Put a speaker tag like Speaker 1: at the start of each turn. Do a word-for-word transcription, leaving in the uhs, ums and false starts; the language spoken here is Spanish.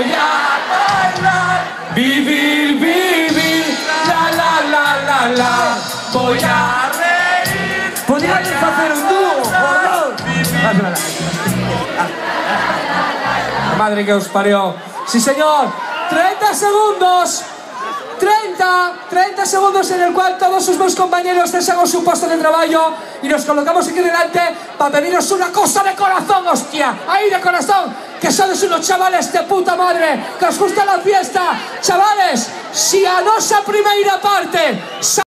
Speaker 1: voy a bailar, vivir, vivir, la la la la la, voy a reír.
Speaker 2: Podríais hacer un dúo, por favor.
Speaker 1: La madre que os parió. Sí, señor. treinta segundos. treinta, treinta segundos en el cual todos sus meus compañeros cesamos su puesto de trabajo y nos colocamos aquí delante para pediros una cosa de corazón, hostia, ahí de corazón, que sois unos chavales de puta madre, que os gusta la fiesta, chavales, si a nosa primeira parte